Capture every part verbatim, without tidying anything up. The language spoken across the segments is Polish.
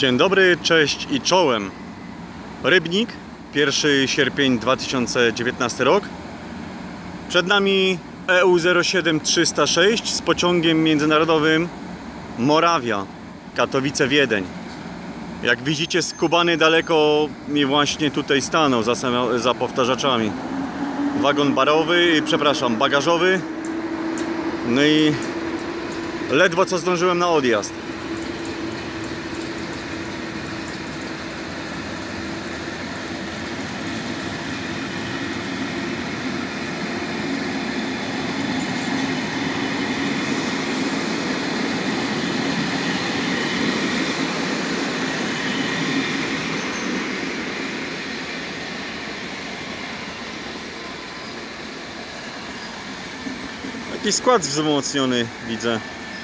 Dzień dobry, cześć i czołem. Rybnik, pierwszy sierpień dwa tysiące dziewiętnasty rok. Przed nami E U zero siedem trzysta sześć z pociągiem międzynarodowym Morawia, Katowice-Wiedeń. Jak widzicie, skubany daleko mi właśnie tutaj stanął za, za powtarzaczami. Wagon barowy, przepraszam, bagażowy. No i ledwo co zdążyłem na odjazd. Taki skład wzmocniony widzę.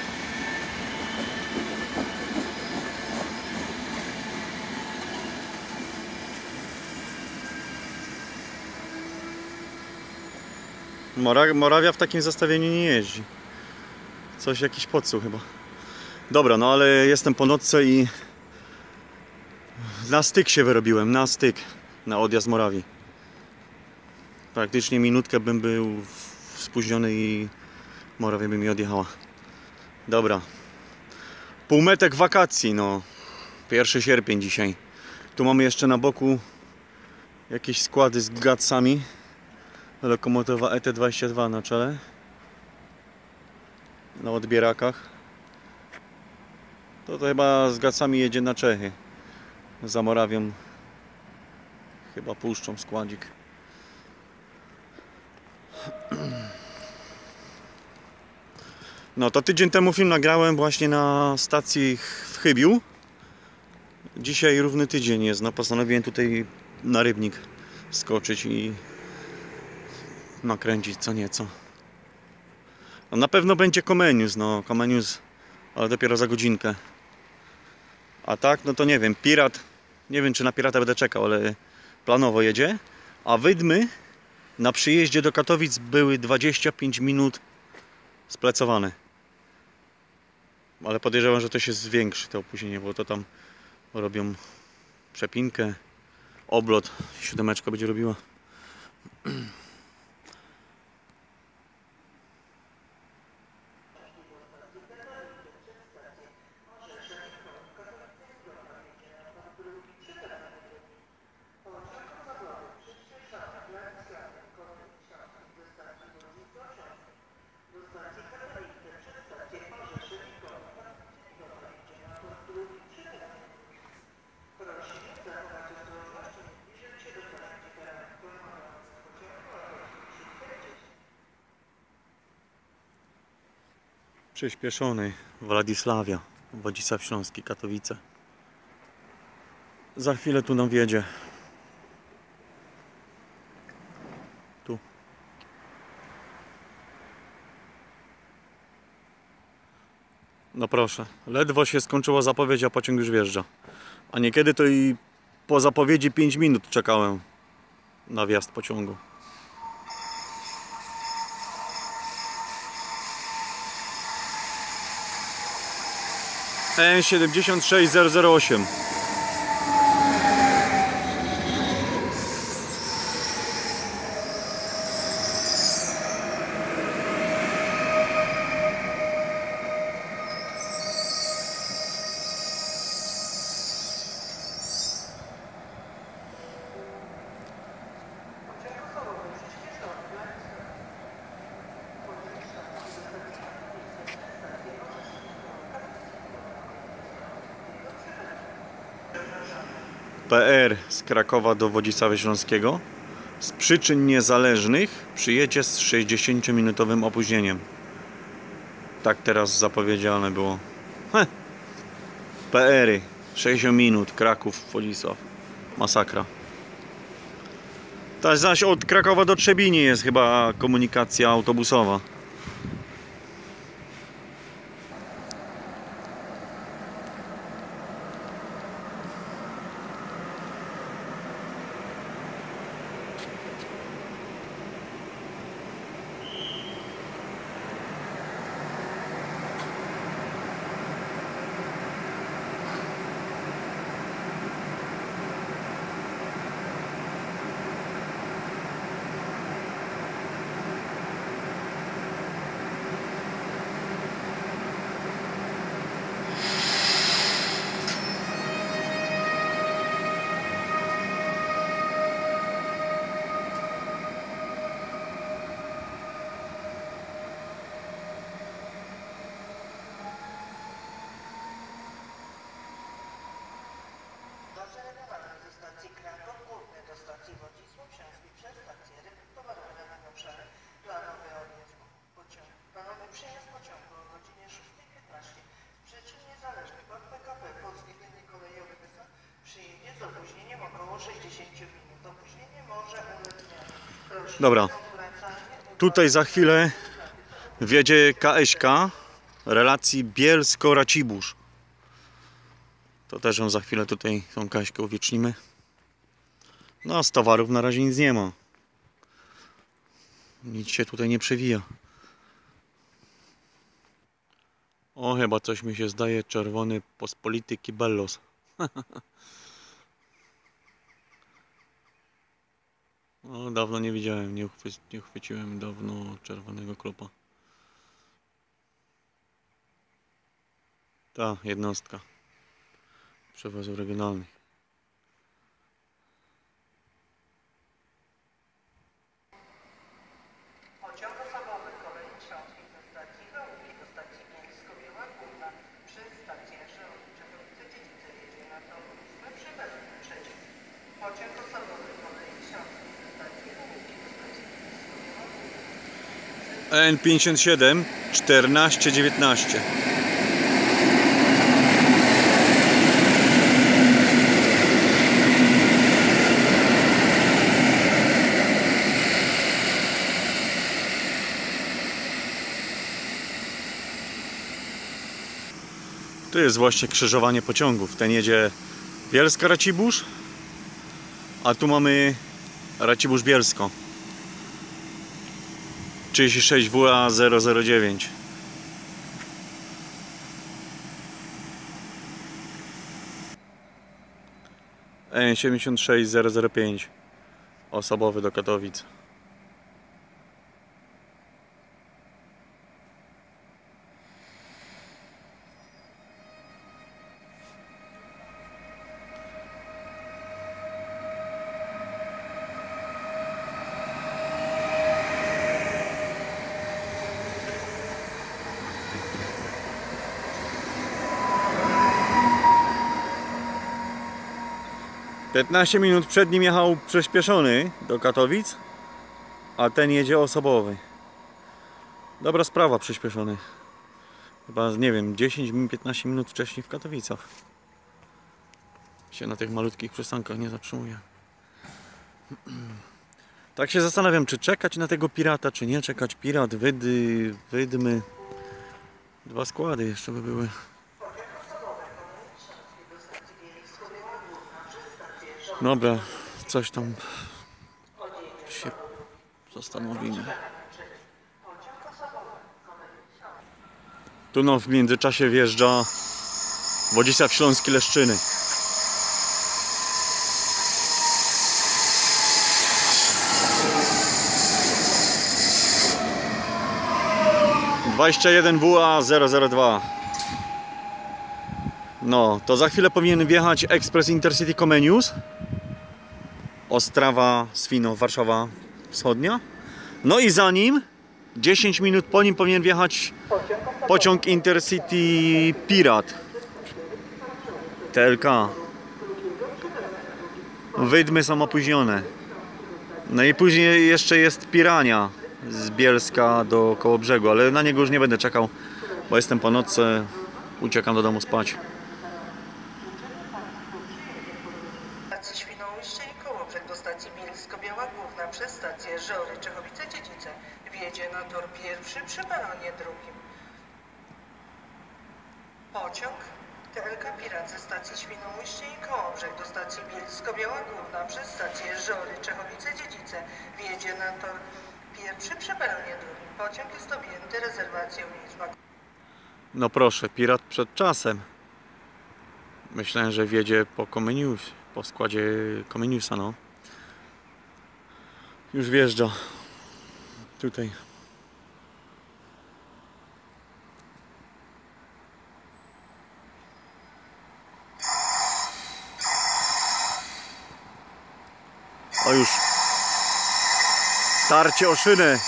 Mora Morawia w takim zestawieniu nie jeździ. Coś, jakiś podsłuch chyba. Dobra, no ale jestem po nocce i na styk się wyrobiłem, na styk, na odjazd Morawii. Praktycznie minutkę bym był spóźniony i Morawia by mi odjechała. Dobra. Półmetek wakacji, no. pierwszy sierpień dzisiaj. Tu mamy jeszcze na boku jakieś składy z gatsami. Lokomotywa E T dwadzieścia dwa na czele. Na odbierakach. To, to chyba z gatsami jedzie na Czechy. Za Morawią chyba puszczą składzik. No to tydzień temu film nagrałem właśnie na stacji w Chybiu. Dzisiaj równy tydzień jest, no postanowiłem tutaj na Rybnik skoczyć i nakręcić co nieco. No na pewno będzie Comenius, no Comenius, ale dopiero za godzinkę. A tak, no to nie wiem, Pirat, nie wiem czy na Pirata będę czekał, ale planowo jedzie. A Wydmy na przyjeździe do Katowic były dwadzieścia pięć minut splecowane. Ale podejrzewam, że to się zwiększy to opóźnienie, bo to tam robią przepinkę, oblot, siódemeczka będzie robiła. Przyspieszony, Władysławia, Wodzisław Śląski, Katowice. Za chwilę tu nam wjedzie. Tu. No proszę, ledwo się skończyła zapowiedź, a pociąg już wjeżdża. A niekiedy to i po zapowiedzi pięć minut czekałem na wjazd pociągu. E siedem sześć zero zero osiem. P R z Krakowa do Wodzisława Śląskiego z przyczyn niezależnych przyjedzie z sześćdziesięciominutowym opóźnieniem. Tak teraz zapowiedziane było. Heh. P R y sześćdziesiąt minut, Kraków, Wodzisław. Masakra. Ta zaś od Krakowa do Trzebini jest chyba komunikacja autobusowa. skierowana ze stacji Kraków Główny do stacji Wodzisław Śląski przez stację Ryby Towarowe na obszary planowy odjazd pociągu. Planowy przyjazd pociągu o godzinie szóstej piętnaście z przyczyn niezależnych od P K P Polskiej Linii Kolejowej S A przyjedzie z opóźnieniem około sześćdziesiąt minut. Opóźnienie może ulec zmianie. Dobra, tutaj za chwilę wjedzie K S K relacji Bielsko-Racibórz. To też ją za chwilę tutaj tą Kaśkę uwiecznimy. No, z towarów na razie nic nie ma. Nic się tutaj nie przewija. O, chyba coś mi się zdaje, czerwony pospolity Kibellos. O, dawno nie widziałem, nie, uchwy nie uchwyciłem dawno czerwonego klopa. Ta jednostka przewozów regionalnych. Pociąg osobowy kolei śląskiej ze stacji Chełmskiej do stacji Bielsko-Biała Główna przez stację Czechowice-Dziedzice jedzie na tor ósmy przy Belgii trzeci. Pociąg osobowy kolei śląskiej ze stacji Chełmskiej do stacji Bielsko-Biała Główna. N pięćdziesiąt siedem czternaście dziewiętnaście. Tu jest właśnie krzyżowanie pociągów. Ten jedzie Bielska-Racibórz, a tu mamy Racibórz-Bielsko. trzydzieści sześć W A zero zero dziewięć. N siedemdziesiąt sześć zero zero pięć. Osobowy do Katowic. piętnaście minut przed nim jechał przyspieszony do Katowic, a ten jedzie osobowy. Dobra sprawa, przyspieszony. Chyba, nie wiem, dziesięć piętnaście minut wcześniej w Katowicach. Się na tych malutkich przystankach nie zatrzymuje. Tak się zastanawiam, czy czekać na tego pirata, czy nie czekać. Pirat, Wydy, Wydmy. Dwa składy jeszcze by były. Dobra, coś tam się zastanowimy. Tu no w międzyczasie wjeżdża Wodzisław Śląski Leszczyny. dwadzieścia jeden W A zero zero dwa. No, to za chwilę powinien wjechać ekspres Intercity Comenius. Ostrawa, Swino, Warszawa Wschodnia. No i za nim, dziesięć minut po nim powinien wjechać pociąg Intercity Pirat T L K. Wydmy są opóźnione. No i później jeszcze jest Pirania z Bielska do Kołobrzegu, ale na niego już nie będę czekał, bo jestem po nocy, uciekam do domu spać. Stacji Świnoujście i Kołobrzeg do stacji Bielsko-Biała Główna przez stację Żory Czechowice-Dziedzice wjedzie na tor pierwszy przy peronie drugim. Pociąg T L K Pirat ze stacji Świnoujście i Kołobrzeg do stacji Bielsko-Biała Główna przez stację Żory Czechowice-Dziedzice wjedzie na tor pierwszy przy peronie drugim. Pociąg jest objęty rezerwacją liczba. No proszę, Pirat przed czasem. Myślałem, że wjedzie po Comenius, po składzie Comeniusa, no. Już wjeżdża. Tutaj. O już. Tarcie o szynę.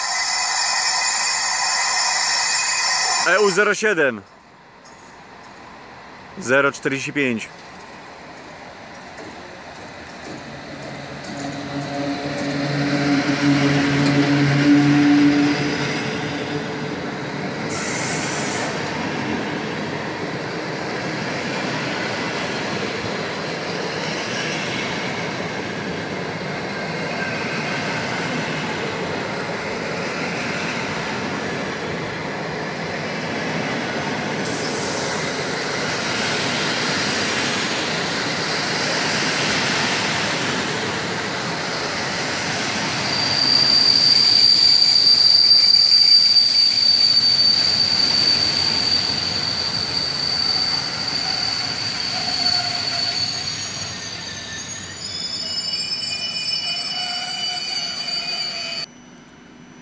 E U zero siedem zero czterdzieści pięć.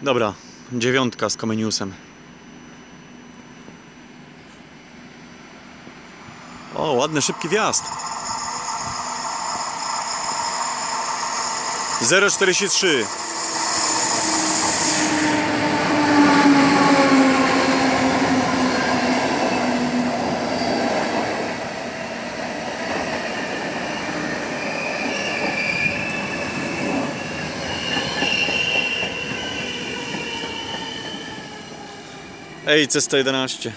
Dobra, dziewiątka z Comeniusem. O, ładny, szybki wjazd. zero czterdzieści trzy. Ej, C sto jedenaście.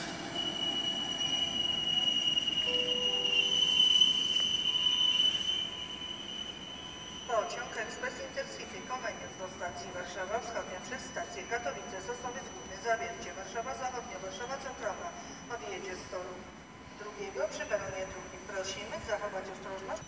Pociąg Ekspres Intercity Comenius do stacji Warszawa Wschodnia przez stację Katowice, Sosnowiec Górny, Zawiercie, Warszawa Zachodnia, Warszawa Centralna odjedzie z toru drugiego przy peronie drugim. Prosimy zachować ostrożność.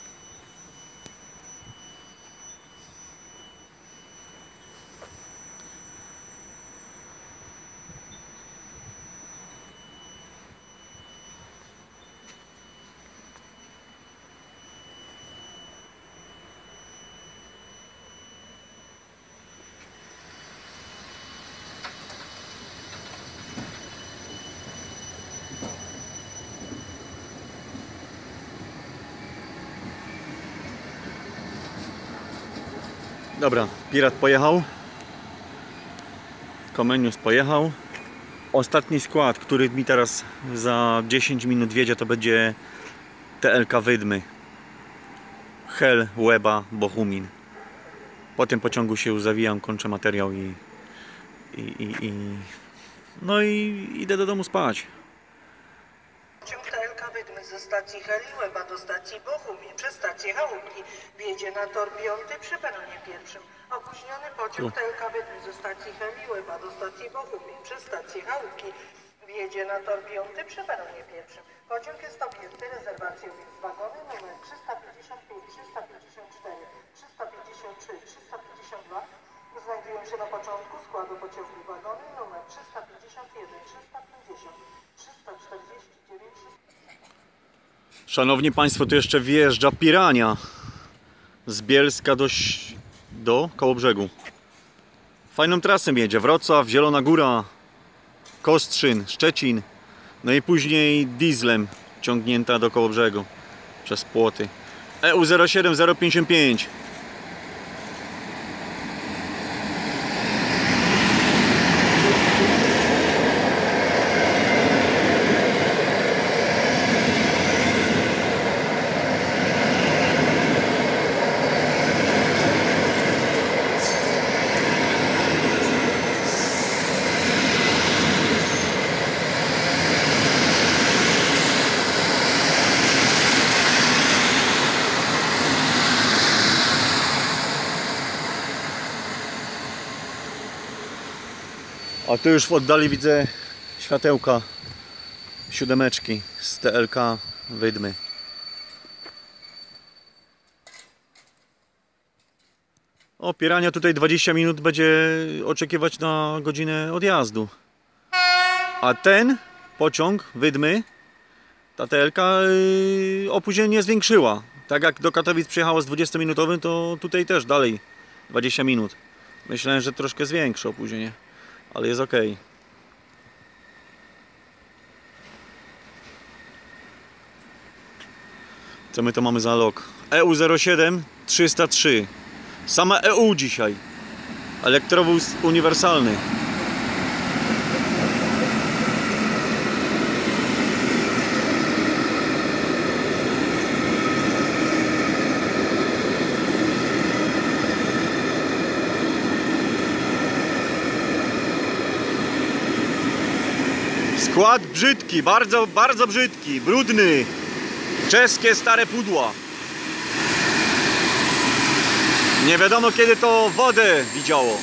Dobra, Pirat pojechał. Comenius pojechał. Ostatni skład, który mi teraz za dziesięć minut wiedzie, to będzie T L K Wydmy. Hel, Łeba, Bochumin. Po tym pociągu się już zawijam, kończę materiał i, i, i, i no i idę do domu spać. Pociąg T L K Wydmy ze stacji Heli Łeba do stacji Bochumin przez stację Chałupki wjedzie na tor piąty przy peronie pierwszym. Opóźniony pociąg T L K Wydmy ze stacji Heli Łeba do stacji Bochumin przez stację Chałupki wjedzie na tor piąty przy peronie pierwszym. Pociąg jest objęty rezerwacją z wagony numer trzysta pięćdziesiąt pięć, trzysta pięćdziesiąt cztery, trzysta pięćdziesiąt trzy, trzysta pięćdziesiąt dwa. Znajdują się na początku składu pociągu wagony numer trzysta pięćdziesiąt jeden, trzysta pięćdziesiąt, trzysta czterdzieści dziewięć. Szanowni Państwo, tu jeszcze wjeżdża Pirania z Bielska do, do Kołobrzegu. Fajną trasę jedzie. Wrocław, Zielona Góra, Kostrzyn, Szczecin. No i później dieslem ciągnięta do Kołobrzegu przez płoty. E U zero siedem zero pięćdziesiąt pięć. A tu już w oddali widzę światełka siódemeczki z T L K Wydmy. O, Pirania tutaj dwadzieścia minut będzie oczekiwać na godzinę odjazdu. A ten pociąg Wydmy, ta T L K, yy, opóźnienie nie zwiększyła. Tak jak do Katowic przyjechała z dwudziestominutowym, to tutaj też dalej dwadzieścia minut. Myślałem, że troszkę zwiększy opóźnienie, ale jest ok. Co my to mamy za lok? E U zero siedem trzysta trzy. Same E U dzisiaj. Elektrowóz uniwersalny. Skład brzydki, bardzo, bardzo brzydki, brudny. Czeskie stare pudła. Nie wiadomo kiedy to wodę widziało.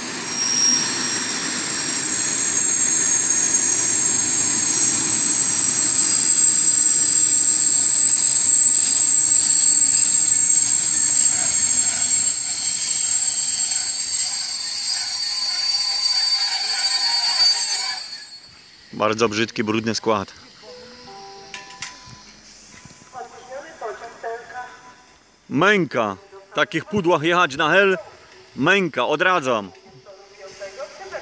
Bardzo brzydki, brudny skład. Męka. W takich pudłach jechać na hel. Męka, odradzam.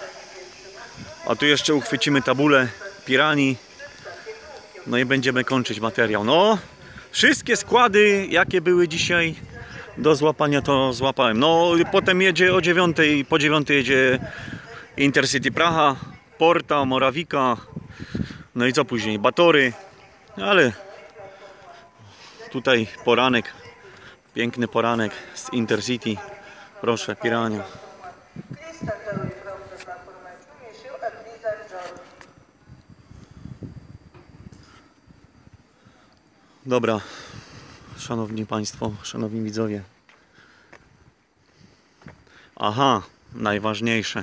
A tu jeszcze uchwycimy tabulę piranii. No i będziemy kończyć materiał. No, wszystkie składy, jakie były dzisiaj do złapania, to złapałem. No, potem jedzie o dziewiątej, po dziewiątej jedzie Intercity Praha, Porta, Morawika. No i co później? Batory. Ale tutaj poranek. Piękny poranek z Intercity. Proszę, pirania. Dobra, szanowni państwo, szanowni widzowie. Aha, najważniejsze.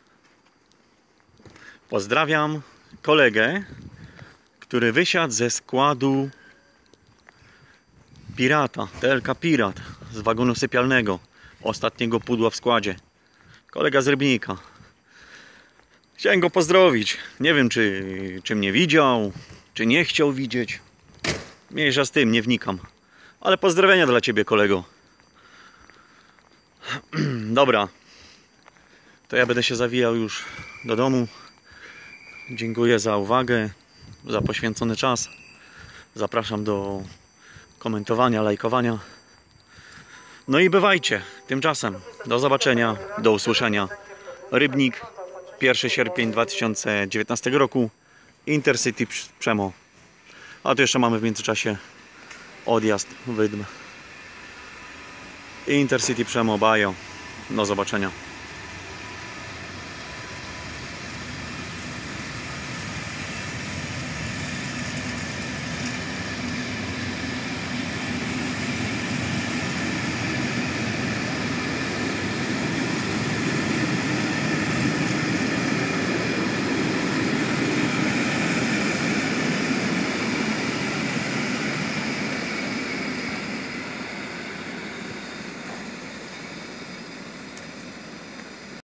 Pozdrawiam kolegę, który wysiadł ze składu Pirata, T L K Pirat, z wagonu sypialnego, ostatniego pudła w składzie. Kolega z Rybnika. Chciałem go pozdrowić. Nie wiem, czy, czy mnie widział, czy nie chciał widzieć. Mniejsza z tym, nie wnikam. Ale pozdrowienia dla ciebie, kolego. Dobra. To ja będę się zawijał już do domu. Dziękuję za uwagę, za poświęcony czas. Zapraszam do komentowania, lajkowania. No i bywajcie. Tymczasem do zobaczenia, do usłyszenia. Rybnik, pierwszy sierpień dwa tysiące dziewiętnastego roku. Intercity Przemo. A tu jeszcze mamy w międzyczasie odjazd Wydm. Intercity Przemo, Bajo. Do zobaczenia.